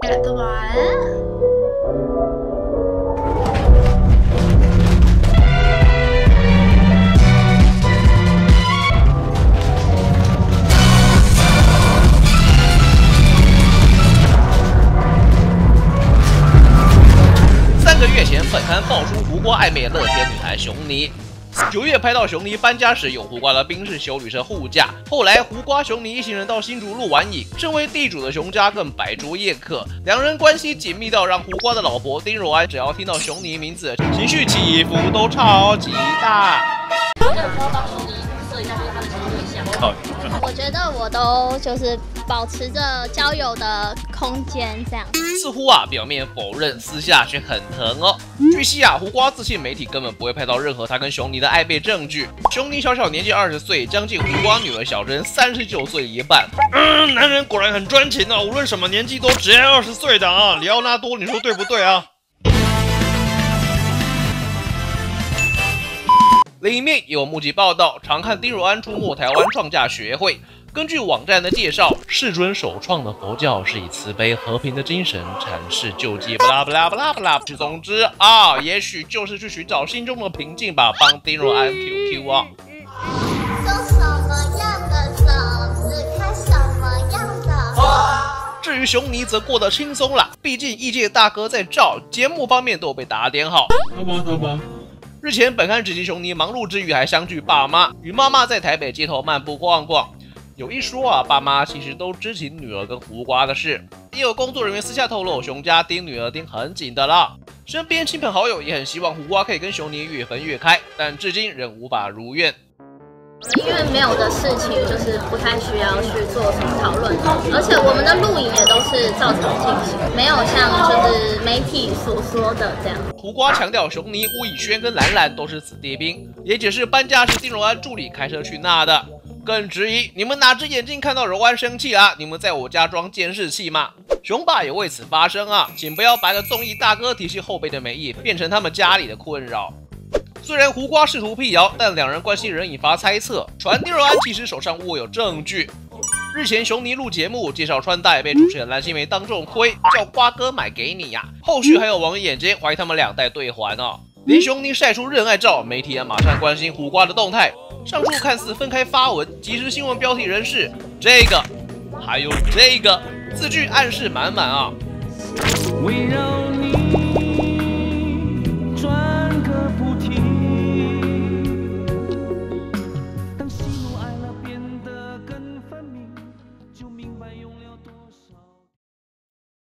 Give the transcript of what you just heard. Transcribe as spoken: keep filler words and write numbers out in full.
Kayak kemana? 三个月前，本刊爆出胡瓜暧昧乐天女孩熊妮。九月拍到熊妮搬家时，有胡瓜的宾士休旅车护驾。后来胡瓜、熊妮一行人到新竹录完影，身为地主的熊家更摆桌宴客，两人关系紧密到让胡瓜的老婆丁若安只要听到熊妮名字，情绪起伏都超级大。 有没有帮熊妮设一下就是他的新对象？ 我觉得我都就是保持着交友的空间，这样。 似乎啊，表面否认，私下却很疼哦。据悉啊，胡瓜自信媒体根本不会拍到任何他跟熊妮的暧昧证据。熊妮小小年纪二十岁，将近胡瓜女儿小珍三十九岁一半。嗯，男人果然很专情啊，无论什么年纪都只爱二十岁的啊。里奥纳多，你说对不对啊？另一面有目击报道，常看丁若安出没台湾创价学会。根据网站的介绍，世尊首创的佛教是以慈悲和平的精神阐释救济，不啦不啦不啦不啦。总之啊，也许就是去寻找心中的平静吧，帮丁若安 Q Q 啊。 说什么样的手，只开什么样的口。 至于熊妮则过得轻松啦，毕竟业界大哥在照，节目方面都被打点好。 好吧好吧。 日前本刊直击熊妮忙碌之余还相聚爸妈，与妈妈在台北街头漫步逛逛。有一说啊，爸妈其实都知情女儿跟胡瓜的事，也有工作人员私下透露，熊家盯女儿盯很紧的啦。身边亲朋好友也很希望胡瓜可以跟熊妮越分越开，但至今仍无法如愿。 因为没有的事情，就是不太需要去做什么讨论，而且我们的录影也都是照常进行，没有像就是媒体所说的这样。 胡瓜强调，熊妮、吴以轩跟兰兰都是子弟兵，也解释搬家是丁柔安助理开车去那的。更质疑你们哪只眼睛看到柔安生气啊？你们在我家装监视器吗？熊爸也为此发声啊，请不要把个综艺大哥提携后辈的美意变成他们家里的困扰。虽然胡瓜试图辟谣，但两人关系仍引发猜测，传丁柔安其实手上握有证据。日前熊妮录节目介绍穿戴，被主持人蓝心湄当众亏，叫瓜哥买给你呀、啊。后续还有网友眼尖怀疑他们两代对环哦。连熊妮晒出认爱照，媒体也马上关心胡瓜的动态。上述看似分开发文，即时新闻标题人士，这个还有这个字句暗示满满啊。围绕